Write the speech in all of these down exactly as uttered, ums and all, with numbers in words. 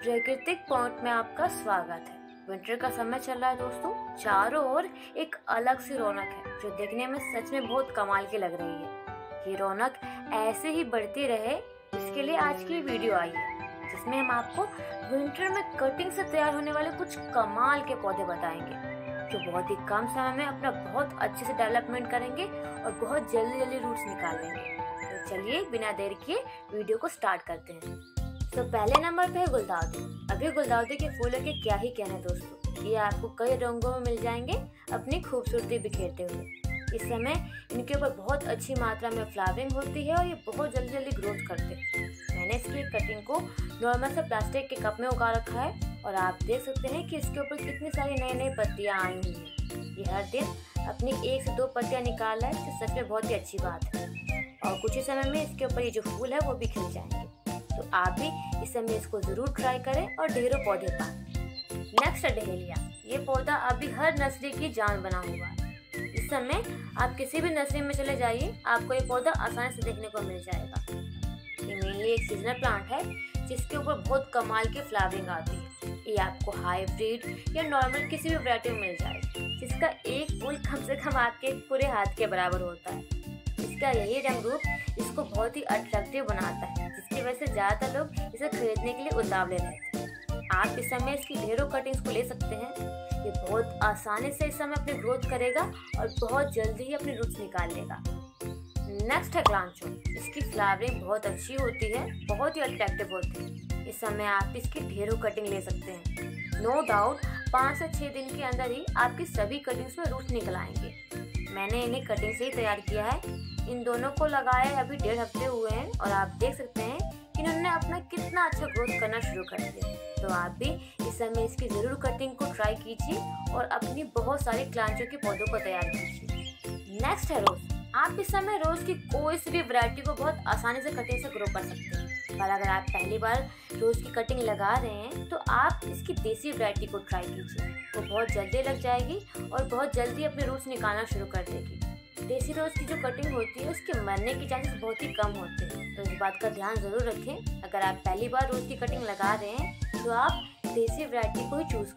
प्राकृतिक पॉइंट में आपका स्वागत है। विंटर का समय चल रहा है दोस्तों, चारों ओर एक अलग सी रौनक है जो देखने में सच में बहुत कमाल की लग रही है। ये रौनक ऐसे ही बढ़ती रहे, इसके लिए आज की वीडियो आई है जिसमें हम आपको विंटर में कटिंग से तैयार होने वाले कुछ कमाल के पौधे बताएंगे जो बहुत ही कम समय में अपना बहुत अच्छे से डेवलपमेंट करेंगे और बहुत जल्दी जल्दी रूट्स निकाल लेंगे। तो चलिए बिना देर किए वीडियो को स्टार्ट करते हैं। तो पहले नंबर पे है गुलदाउदी। अभी गुलदाउदी के फूलों के क्या ही कहने दोस्तों, ये आपको कई रंगों में मिल जाएंगे अपनी खूबसूरती बिखेरते हुए। इस समय इनके ऊपर बहुत अच्छी मात्रा में फ्लावरिंग होती है और ये बहुत जल्दी जल्दी ग्रोथ करते हैं। मैंने इसकी कटिंग को नॉर्मल से प्लास्टिक के कप में उगा रखा है और आप देख सकते हैं कि इसके ऊपर कितनी सारी नई नई पत्तियां आई हुई हैं। ये हर दिन अपनी एक से दो पत्तियां निकाल रहा है, जो सच में बहुत ही अच्छी बात है। और कुछ ही समय में इसके ऊपर ये जो फूल है वो भी खिल जाएंगे। तो आप भी इस समय इसको जरूर ट्राई करें और ढेरों पौधे पाएं। नेक्स्ट है डहेलिया। ये पौधा अभी हर नर्सरी की जान बना हुआ है। इस समय आप किसी भी नर्सरी में चले जाइए, आपको ये पौधा आसानी से देखने को मिल जाएगा। ये मेनली एक सीजनल प्लांट है जिसके ऊपर बहुत कमाल की फ्लावरिंग आती है। ये आपको हाइब्रिड या नॉर्मल किसी भी वैरायटी में मिल जाएगा, जिसका एक फूल कम से कम आपके पूरे हाथ के बराबर होता है। इसका यही रंग रूप इसको बहुत ही अट्रैक्टिव बनाता है, जिसकी वजह से ज्यादातर लोग इसे खरीदने के लिए उतावले रहते हैं। आप इस समय इसकी ढेरों कटिंग्स को ले सकते हैं। ये बहुत आसानी से इस समय अपनी ग्रोथ करेगा और बहुत जल्दी ही अपनी रूट्स निकाल लेगा। नेक्स्ट है क्लांचो। इसकी फ्लावरिंग बहुत अच्छी होती है, बहुत ही अट्रैक्टिव होती है। इस समय आप इसकी ढेरों कटिंग ले सकते हैं। नो डाउट पाँच से छह दिन के अंदर ही आपकी सभी कटिंग्स में रूट्स निकल आएंगे। मैंने इन्हें कटिंग से ही तैयार किया है। इन दोनों को लगाए अभी डेढ़ हफ्ते हुए हैं और आप देख सकते हैं कि इन्होंने अपना कितना अच्छा ग्रोथ करना शुरू कर दिया। तो आप भी इस समय इसकी जरूर कटिंग को ट्राई कीजिए और अपनी बहुत सारी क्लांचों के पौधों को तैयार कीजिए। नेक्स्ट है रोज। आप इस समय रोज की कोई सी भी वैरायटी को बहुत आसानी से कटिंग से ग्रो कर सकते हैं। पर अगर आप पहली बार रोज की कटिंग लगा रहे हैं तो आप इसकी देसी वैरायटी को ट्राई कीजिए। वो बहुत जल्दी लग जाएगी और बहुत जल्दी अपने रूट्स निकालना शुरू कर देगी। देसी रोज की जो कटिंग होती है उसके मरने के चांसेस बहुत ही कम होते हैं, तो इस बात का ध्यान जरूर रखें। अगर आप पहली बार रोज की कटिंग लगा रहे हैं तो आप देसी वैरायटी को ही चूज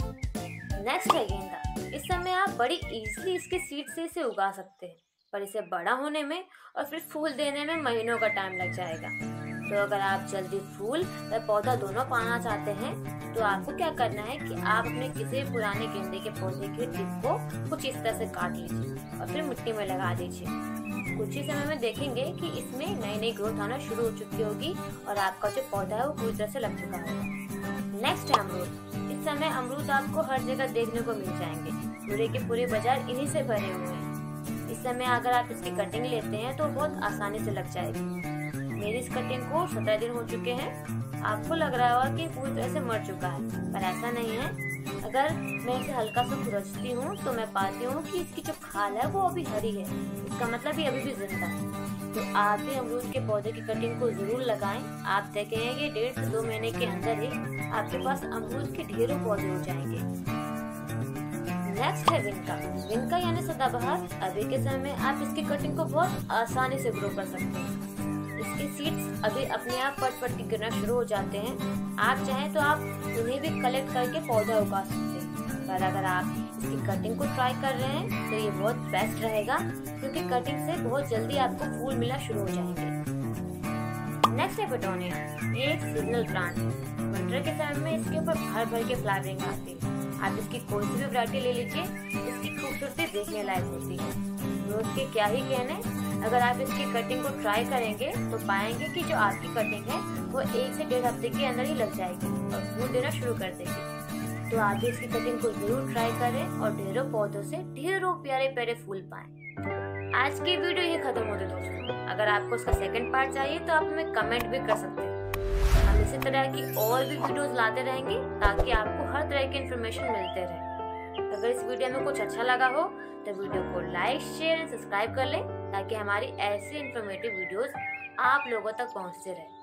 करें। नेक्स्ट है गेंदा। इस समय आप बड़ी इजीली इसके सीड से इसे उगा सकते हैं, पर इसे बड़ा होने में और फिर फूल देने में महीनों का टाइम लग जाएगा। तो अगर आप जल्दी फूल या पौधा दोनों पाना चाहते हैं तो आपको क्या करना है कि आप अपने किसी पुराने गेंदे के पौधे के टिप को कुछ इस तरह से काट लीजिए और फिर मिट्टी में लगा दीजिए। कुछ ही समय में देखेंगे कि इसमें नई नई ग्रोथ आना शुरू हो चुकी होगी और आपका जो पौधा है वो पूरी तरह से लग चुका होगा। नेक्स्ट है अमरूद। इस समय अमरूद आपको हर जगह देखने को मिल जाएंगे। पूरे के पूरे बाजार इन्हीं से भरे हुए हैं। इस समय अगर आप इसकी कटिंग लेते हैं तो बहुत आसानी से लग जाएगी। मेरी इस कटिंग को सत्रह दिन हो चुके हैं। आपको लग रहा होगा कि पूरी तरह से मर चुका है, पर ऐसा नहीं है। अगर मैं इसे हल्का सा खुरचती हूँ तो मैं पाती हूँ कि इसकी जो खाल है वो अभी हरी है, इसका मतलब ये अभी भी जिंदा है। तो आप भी अमरूद के पौधे की कटिंग को जरूर लगाएं। आप देखेंगे कि डेढ़ से दो महीने के अंदर ही आपके पास अमरूद के ढेरों पौधे हो जाएंगे। नेक्स्ट है विनका। विनका यानी सदाबहार। अभी के समय में आप इसकी कटिंग को बहुत आसानी से ग्रो कर सकते हैं। इसके सीड्स अभी अपने आप पट पट के गिरना शुरू हो जाते हैं। आप चाहें तो आप उन्हें भी कलेक्ट करके पौधा उगा सकते हैं। पर अगर आप इसकी कटिंग को ट्राई कर रहे हैं तो ये बहुत बेस्ट रहेगा, क्योंकि कटिंग से बहुत जल्दी आपको फूल मिलना शुरू हो जाएंगे। नेक्स्ट है पेटोनिया। ये एक सीजनल प्लांट है। विंटर के समय में इसके ऊपर भर भर के फ्लावरिंग आती है। आप इसकी कोई सी भी वैरायटी ले लीजिए, इसकी खूबसूरती देखने लायक होती है। ग्रोथ के क्या ही कहने। अगर आप इसकी कटिंग को ट्राई करेंगे तो पाएंगे कि जो आपकी कटिंग है वो एक से डेढ़ हफ्ते के अंदर ही लग जाएगी और फूल देना शुरू कर देगी। तो आप भी इसकी कटिंग को जरूर ट्राई करें और ढेरों पौधों से ढेरों प्यारे प्यारे फूल पाएं। आज की वीडियो ये खत्म होती है दोस्तों। अगर आपको उसका सेकंड पार्ट चाहिए तो आप हमें कमेंट भी कर सकते हैं। हम इसी तरह की और भी वीडियोस लाते रहेंगे ताकि आपको हर तरह की इन्फॉर्मेशन मिलते रहे। अगर इस वीडियो में कुछ अच्छा लगा हो तो वीडियो को लाइक, शेयर एंड सब्सक्राइब कर लें, ताकि हमारी ऐसी इन्फॉर्मेटिव वीडियोस आप लोगों तक पहुंचते रहे।